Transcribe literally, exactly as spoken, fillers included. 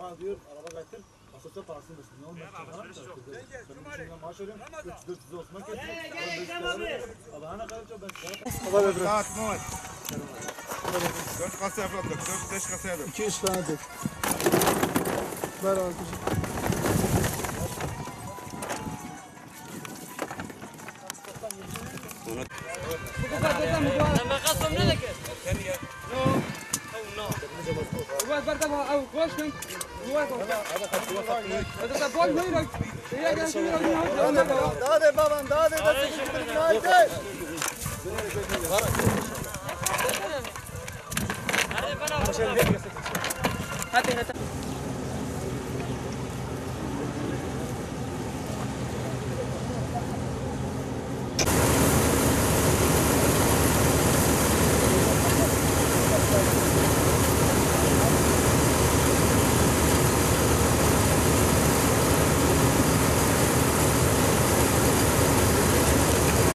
bana diyor araba getir. Asılsa parasını versin. Ne olmuş? Ben şimdi maaş alıyorum. üç dört yüz Osman getir. Allah'ına kadar çok ben sana. Saat Mehmet. dört kasa yapalım. dört beş kasa yapalım. iki yüz tane de. Ver arkadaşım. لما قسم لك نو او نو هو برضه او كوشن هو هذا تبون ميرك هي جالس Daha de babam daha de. هذه بنا هذه